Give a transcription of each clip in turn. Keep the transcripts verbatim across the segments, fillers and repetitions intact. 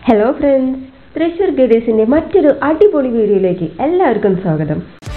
Hello friends, Thrissur Zoo മറ്റൊരു അടിപൊളി വീഡിയോയിലേക്ക് എല്ലാവർക്കും സ്വാഗതം.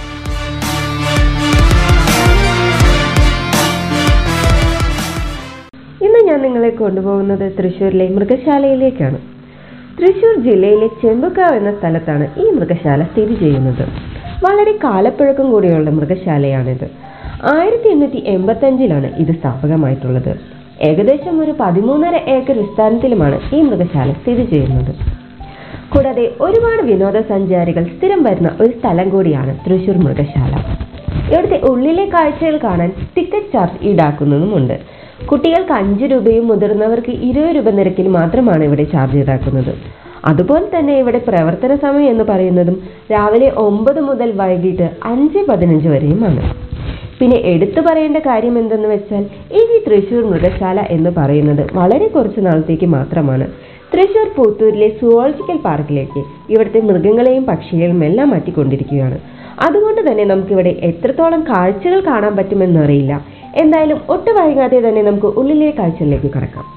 ഇന്ന് ഞാൻ നിങ്ങളെ കൊണ്ടുപോകുന്നത് തൃശ്ശൂരിലെ മൃഗശാലയിലേക്കാണ്. തൃശ്ശൂർ ജില്ലയിലെ ചെമ്പുക്കാവ് എന്ന സ്ഥലത്താണ് ഈ മൃഗശാല സ്ഥിതി ചെയ്യുന്നത്. വളരെ കാലപ്പഴക്കം കൂടിയുള്ള മൃഗശാലയാണിത്. ആയിരത്തി എണ്ണൂറ്റി എൺപത്തി അഞ്ചിലാണ് ഇത് സ്ഥാപകമായിട്ടുള്ളത്. ഏകദേശം ഒരു പതിമൂന്നര ഏക്കർ വിസ്താരത്തിലുമാണ് ഈ മൃഗശാല സ്ഥിതി ചെയ്യുന്നത്. കൂടാതെ ഒരുപാട് വിനോദസഞ്ചാരികൾ സ്ഥിരം വരുന്ന ഒരു സ്ഥലം കൂടിയാണ് തൃശ്ശൂർ മൃഗശാല. ഇവിടുത്തെ ഉള്ളിലെ കാഴ്ചകൾ കാണാൻ ടിക്കറ്റ് ചാർജ് ഈടാക്കുന്നതുമുണ്ട്. കുട്ടികൾക്ക് അഞ്ച് രൂപയും മുതിർന്നവർക്ക് ഇരുപത് രൂപ നിരക്കിൽ മാത്രമാണ് ഇവിടെ ചാർജ് ഈടാക്കുന്നത്. അതുപോലെ തന്നെ ഇവിടെ പ്രവർത്തന സമയം എന്ന് പറയുന്നതും രാവിലെ ഒമ്പത് മുതൽ വൈകിട്ട് അഞ്ച് പതിനഞ്ച് വരെയുമാണ്. പിന്നെ എടുത്തു പറയേണ്ട കാര്യം എന്തെന്ന് വെച്ചാൽ ഈ തൃശ്ശൂർ മൃഗശാല എന്ന് പറയുന്നത് വളരെ കുറച്ച് നാളത്തേക്ക് മാത്രമാണ്. തൃശ്ശൂർ പുത്തൂരിലെ സുവോളജിക്കൽ പാർക്കിലേക്ക് ഇവിടുത്തെ മൃഗങ്ങളെയും പക്ഷികളെയും എല്ലാം മാറ്റിക്കൊണ്ടിരിക്കുകയാണ്. അതുകൊണ്ട് തന്നെ നമുക്കിവിടെ എത്രത്തോളം കാഴ്ചകൾ കാണാൻ പറ്റുമെന്നറിയില്ല. എന്തായാലും ഒട്ടും വൈകാതെ തന്നെ നമുക്ക് ഉള്ളിലെ കാഴ്ചകളിലേക്ക് കടക്കാം.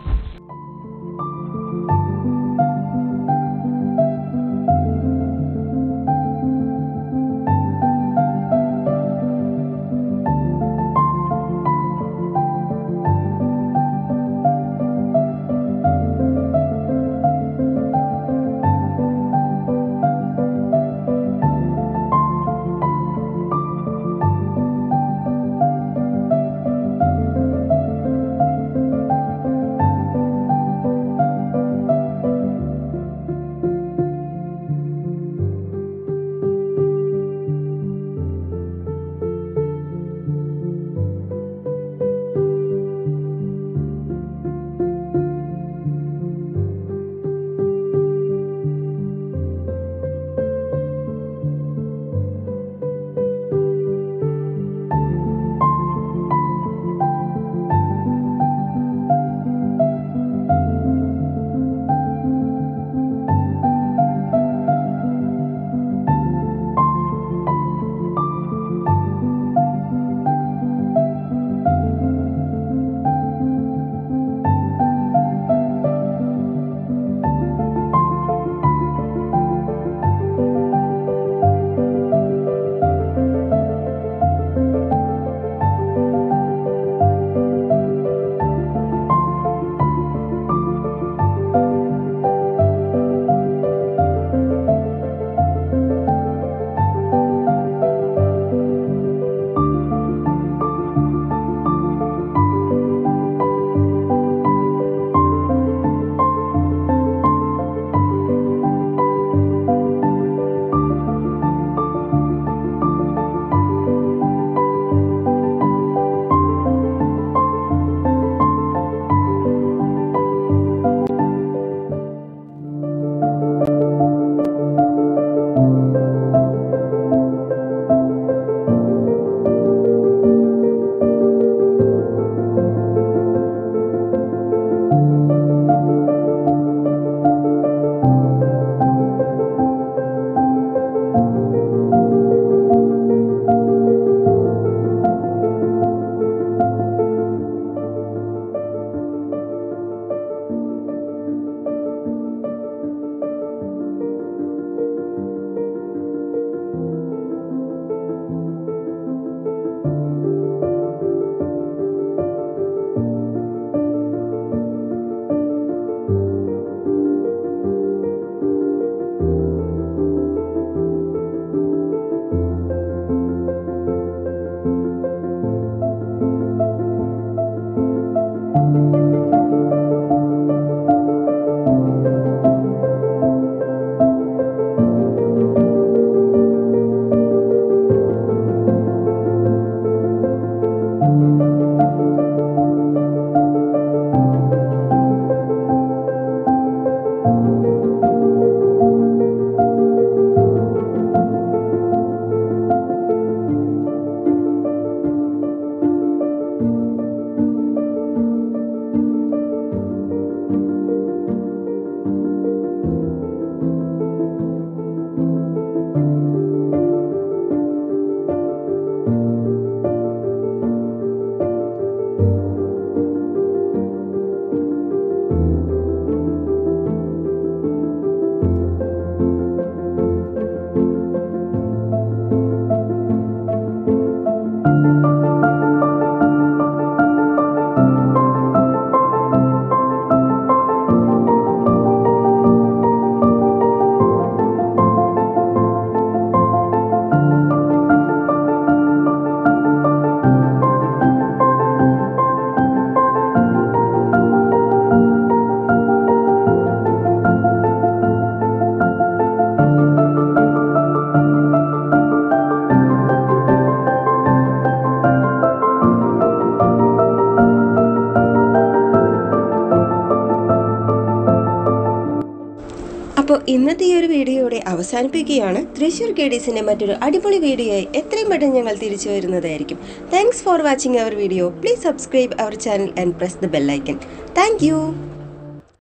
അപ്പോൾ ഇന്നത്തെ ഈ ഒരു വീഡിയോയുടെ അവസാനിപ്പിക്കുകയാണ്. തൃശ്ശൂർ കേഡീസിന്റെ മറ്റൊരു അടിപൊളി വീഡിയോയായി എത്രയും പെട്ടെന്ന് ഞങ്ങൾ തിരിച്ചു വരുന്നതായിരിക്കും. Thanks for watching our video. Please subscribe our channel and press the bell icon. Thank U.